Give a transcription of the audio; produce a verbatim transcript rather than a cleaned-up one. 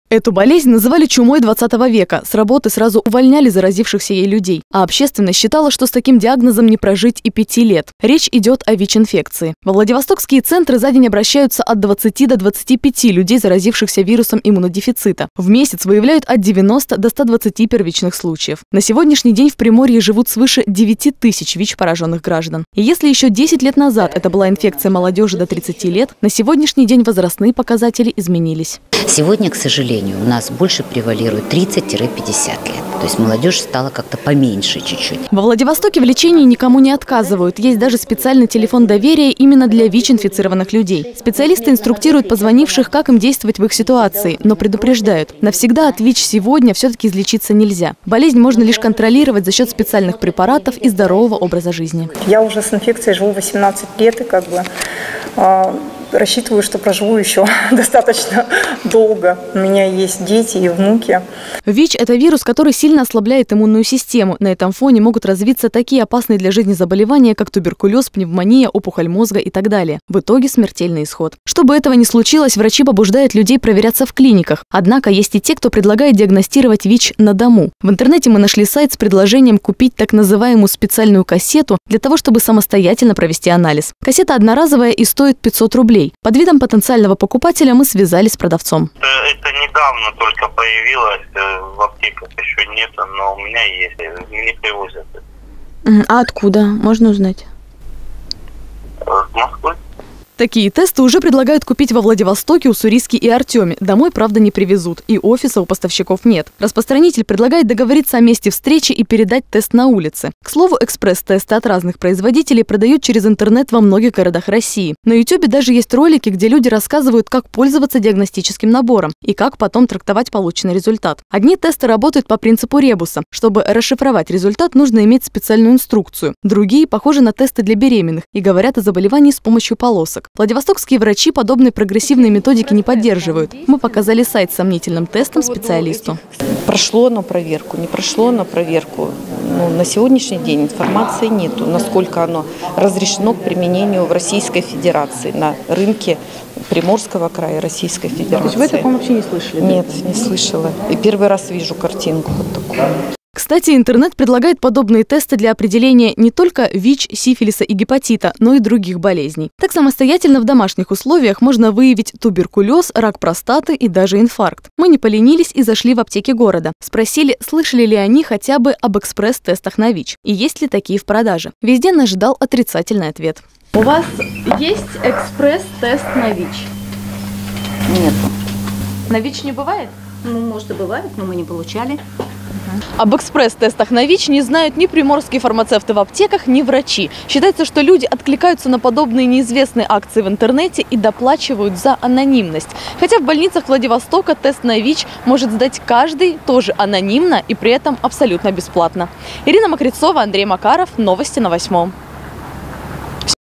Эту болезнь называли чумой двадцатого века. С работы сразу увольняли заразившихся ей людей. А общественность считала, что с таким диагнозом не прожить и пяти лет. Речь идет о ВИЧ-инфекции. Во Владивостокские центры за день обращаются от двадцати до двадцати пяти людей, заразившихся вирусом иммунодефицита. В месяц выявляют от девяноста до ста двадцати первичных случаев. На сегодняшний день в Приморье живут свыше девяти тысяч ВИЧ-пораженных граждан. И если еще десять лет назад это была инфекция молодежи до тридцати лет, на сегодняшний день возрастные показатели изменились. Сегодня, к сожалению, у нас больше превалирует тридцать-пятьдесят лет. То есть молодежь стала как-то поменьше чуть-чуть. Во Владивостоке в лечении никому не отказывают. Есть даже специальный телефон доверия именно для ВИЧ-инфицированных людей. Специалисты инструктируют позвонивших, как им действовать в их ситуации, но предупреждают: навсегда от ВИЧ сегодня все-таки излечиться нельзя. Болезнь можно лишь контролировать за счет специальных препаратов и здорового образа жизни. Я уже с инфекцией живу восемнадцать лет и как бы э, рассчитываю, что проживу еще достаточно долго. У меня есть дети и внуки. ВИЧ – это вирус, который сильно ослабляет иммунную систему. На этом фоне могут развиться такие опасные для жизни заболевания, как туберкулез, пневмония, опухоль мозга и так далее. В итоге смертельный исход. Чтобы этого не случилось, врачи побуждают людей проверяться в клиниках. Однако есть и те, кто предлагает диагностировать ВИЧ на дому. В интернете мы нашли сайт с предложением купить так называемую специальную кассету для того, чтобы самостоятельно провести анализ. Кассета одноразовая и стоит пятьсот рублей. Под видом потенциального покупателя мы связались с продавцом. Это недавно только появилось, в аптеках еще нет, но у меня есть, мне привозят. А откуда? Можно узнать? С Москвы. Такие тесты уже предлагают купить во Владивостоке, Уссурийске и Артеме. Домой, правда, не привезут. И офиса у поставщиков нет. Распространитель предлагает договориться о месте встречи и передать тест на улице. К слову, экспресс-тесты от разных производителей продают через интернет во многих городах России. На ютубе даже есть ролики, где люди рассказывают, как пользоваться диагностическим набором и как потом трактовать полученный результат. Одни тесты работают по принципу ребуса. Чтобы расшифровать результат, нужно иметь специальную инструкцию. Другие похожи на тесты для беременных и говорят о заболевании с помощью полосок. Владивостокские врачи подобные прогрессивные методики не поддерживают. Мы показали сайт с сомнительным тестом специалисту. Прошло на проверку, не прошло на проверку. Ну, на сегодняшний день информации нету, насколько оно разрешено к применению в Российской Федерации, на рынке Приморского края Российской Федерации. То есть вы о таком вообще не слышали? Нет, не слышала. И первый раз вижу картинку вот такую. Кстати, интернет предлагает подобные тесты для определения не только ВИЧ, сифилиса и гепатита, но и других болезней. Так самостоятельно в домашних условиях можно выявить туберкулез, рак простаты и даже инфаркт. Мы не поленились и зашли в аптеки города. Спросили, слышали ли они хотя бы об экспресс-тестах на ВИЧ и есть ли такие в продаже. Везде нас ждал отрицательный ответ. У вас есть экспресс-тест на ВИЧ? Нет. На ВИЧ не бывает? Ну, может и бывает, но мы не получали. Об экспресс-тестах на ВИЧ не знают ни приморские фармацевты в аптеках, ни врачи. Считается, что люди откликаются на подобные неизвестные акции в интернете и доплачивают за анонимность. Хотя в больницах Владивостока тест на ВИЧ может сдать каждый, тоже анонимно и при этом абсолютно бесплатно. Ирина Мокрицова, Андрей Макаров. Новости на восьмом.